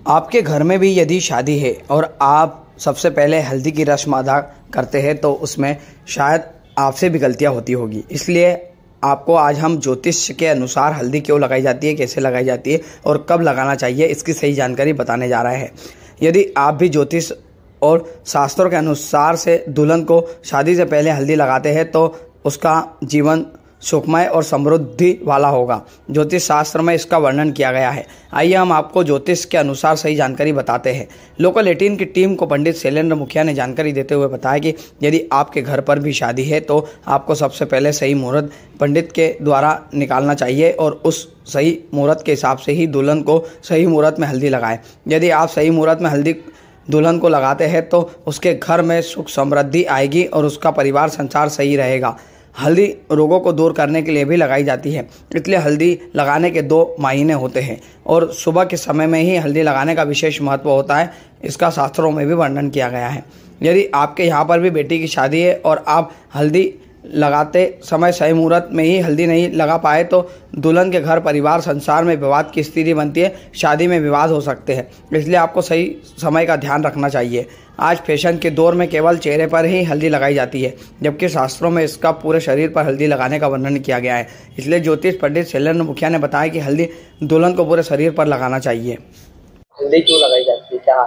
आपके घर में भी यदि शादी है और आप सबसे पहले हल्दी की रस्म अदा करते हैं तो उसमें शायद आपसे भी गलतियां होती होगी। इसलिए आपको आज हम ज्योतिष के अनुसार हल्दी क्यों लगाई जाती है, कैसे लगाई जाती है और कब लगाना चाहिए, इसकी सही जानकारी बताने जा रहे हैं। यदि आप भी ज्योतिष और शास्त्रों के अनुसार से दुल्हन को शादी से पहले हल्दी लगाते हैं तो उसका जीवन सुखमय और समृद्धि वाला होगा। ज्योतिष शास्त्र में इसका वर्णन किया गया है। आइए हम आपको ज्योतिष के अनुसार सही जानकारी बताते हैं। लोकल 18 की टीम को पंडित शैलेंद्र मुखिया ने जानकारी देते हुए बताया कि यदि आपके घर पर भी शादी है तो आपको सबसे पहले सही मुहूर्त पंडित के द्वारा निकालना चाहिए और उस सही मुहूर्त के हिसाब से ही दुल्हन को सही मुहूर्त में हल्दी लगाएं। यदि आप सही मुहूर्त में हल्दी दुल्हन को लगाते हैं तो उसके घर में सुख समृद्धि आएगी और उसका परिवार संसार सही रहेगा। हल्दी रोगों को दूर करने के लिए भी लगाई जाती है, इसलिए हल्दी लगाने के 2 महीने होते हैं और सुबह के समय में ही हल्दी लगाने का विशेष महत्व होता है। इसका शास्त्रों में भी वर्णन किया गया है। यदि आपके यहाँ पर भी बेटी की शादी है और आप हल्दी लगाते समय सही मुहूर्त में ही हल्दी नहीं लगा पाए तो दुल्हन के घर परिवार संसार में विवाद की स्थिति बनती है, शादी में विवाद हो सकते हैं। इसलिए आपको सही समय का ध्यान रखना चाहिए। आज फैशन के दौर में केवल चेहरे पर ही हल्दी लगाई जाती है, जबकि शास्त्रों में इसका पूरे शरीर पर हल्दी लगाने का वर्णन किया गया है। इसलिए ज्योतिष पंडित शैलेंद्र मुखिया ने बताया कि हल्दी दुल्हन को पूरे शरीर पर लगाना चाहिए। हल्दी क्यों लगाई जाती है, क्या?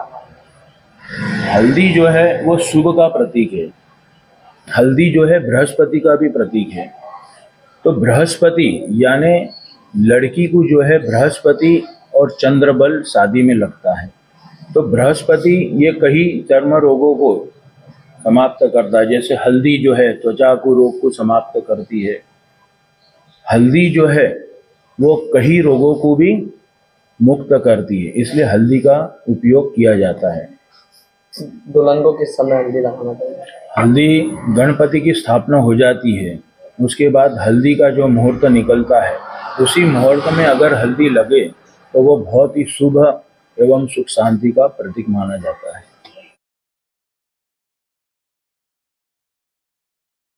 हल्दी जो है वो शुभ का प्रतीक है। हल्दी जो है बृहस्पति का भी प्रतीक है। तो बृहस्पति यानी लड़की को जो है बृहस्पति और चंद्र बल शादी में लगता है। तो बृहस्पति ये कई चर्म रोगों को समाप्त करता है। जैसे हल्दी जो है त्वचा को रोग को समाप्त करती है। हल्दी जो है वो कई रोगों को भी मुक्त करती है, इसलिए हल्दी का उपयोग किया जाता है। दुल्हन को किस समय हल्दी लगाना चाहिए? हल्दी गणपति की स्थापना हो जाती है, उसके बाद हल्दी का जो मुहूर्त निकलता है उसी मुहूर्त में अगर हल्दी लगे तो वो बहुत ही शुभ एवं सुख शांति का प्रतीक माना जाता है।